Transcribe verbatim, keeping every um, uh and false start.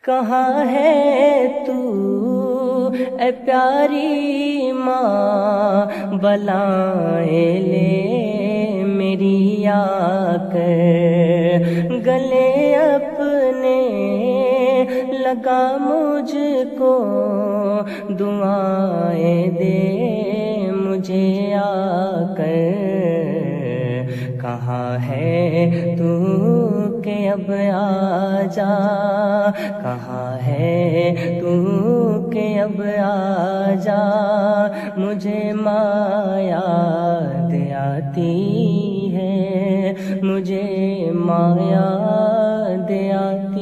कहाँ है तू ए प्यारी माँ, बलाएं ले मेरी आकर, गले अपने लगा मुझको, दुआएं दे मुझे आकर। कहाँ है तू के अब आजा, कहाँ है तू के अब आजा, मुझे माया याद आती है, मुझे माया याद आती